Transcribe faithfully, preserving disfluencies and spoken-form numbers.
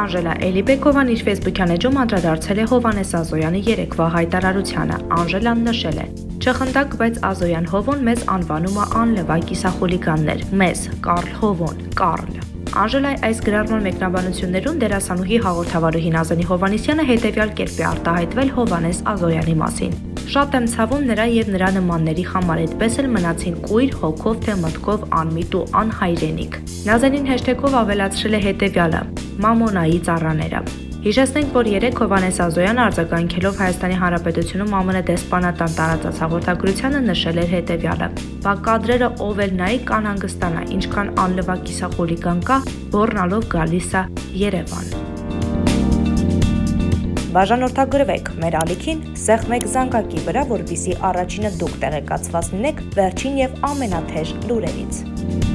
Անժելա Էլիբեկովան իր Facebook-յան էջում անդրադարձել է Հովհաննես Ազոյանի երեկվա հայտարարությանը։ Անժելան նշել է. «Չխնդակ, բայց Ազոյան Հովոն մեզ անվանում է անլվա կիսախուլիգաններ։ Մեզ, Կարլ Հովոն, Կարլ»։ Անժելայի այս գրառման մեկնաբանություններում դերասանուհի հաղորդավարուհի Նազենի Հովհաննիսյանը հետևյալ կերպ է արտահայտվել Հովհաննես Ազոյանի մասին. «Շատ եմ ցավում նրա եւ նրա նմանների համար, այդպես էլ մնացին կույր, հոգով թե մտքով անմիտ ու անհայրենիք»։ Նազենին հեշթեգով ավելացրել է հետևյալը. «Մամոնայի ծառաները»։ Հիշեցնենք, որ երեկ Հովհաննես Ազոյանը արձագանքելով Հայաստանի Հանրապետությունում ԱՄՆ դեսպանատան տարածած հաղորդագրությանը նշել էր հետևյալը. «Բա կադրերը ով էլ նայի կանհանգստանա, ինչքան անլվա կիսախուլիգան կա, ոռնալով գալիս է Երևան»։ Բաժանորդագրվեք մեր ալիքին, սեղմեք զանգակի վրա, որպեսզի առաջինը դուք տեղեկացված լինեք վերջին եւ ամենաթեժ լուրերից։